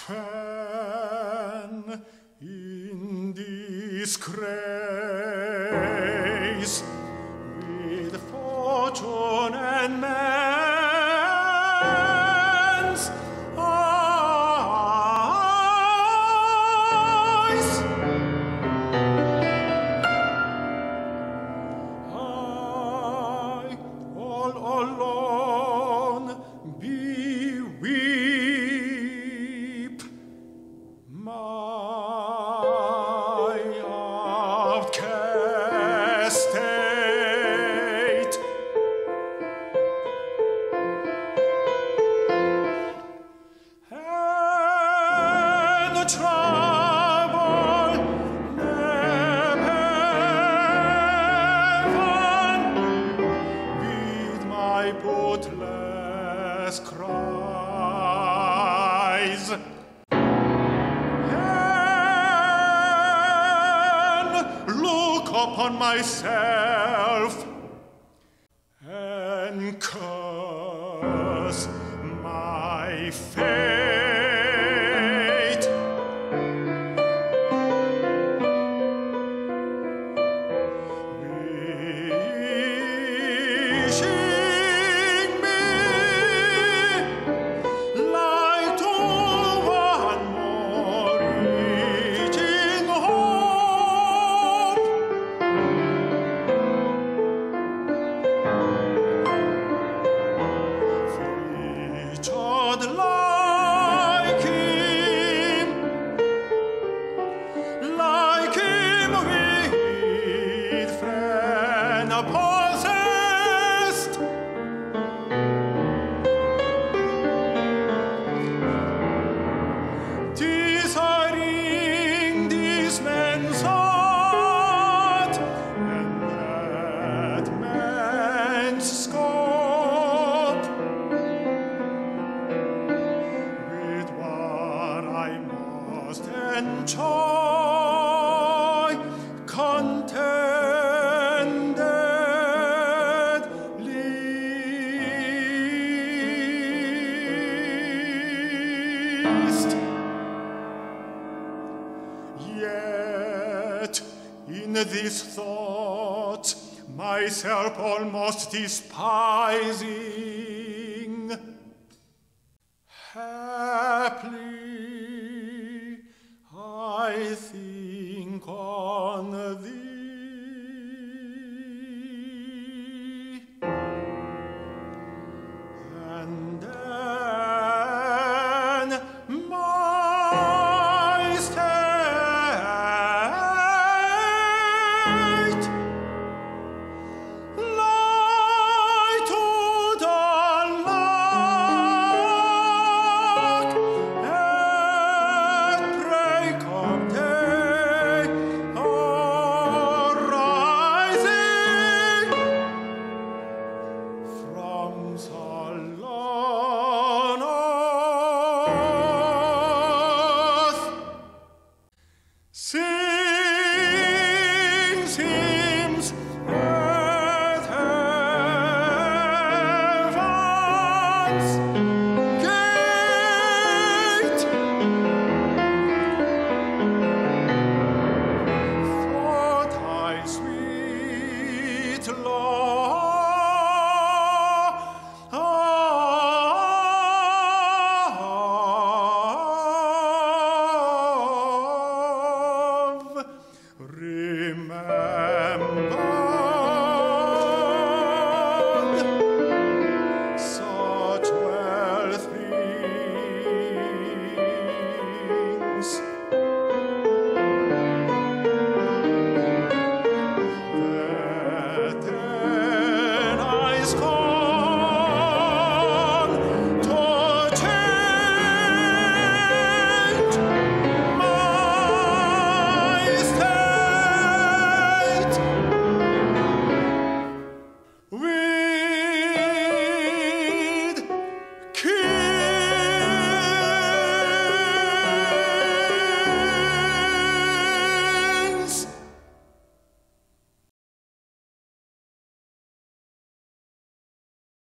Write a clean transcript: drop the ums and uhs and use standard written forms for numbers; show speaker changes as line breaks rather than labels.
when in disgrace with fortune and man's eyes, I all alone beweep my outcast state. And the trouble never with my bootless cries. And look upon myself and curse my fate. Wishing me like to one more reaching hope. Featured like him with friend possessed. Desiring this man's heart and that man's scope, with what I must enjoy contentedly. Yet in this thought myself almost despising,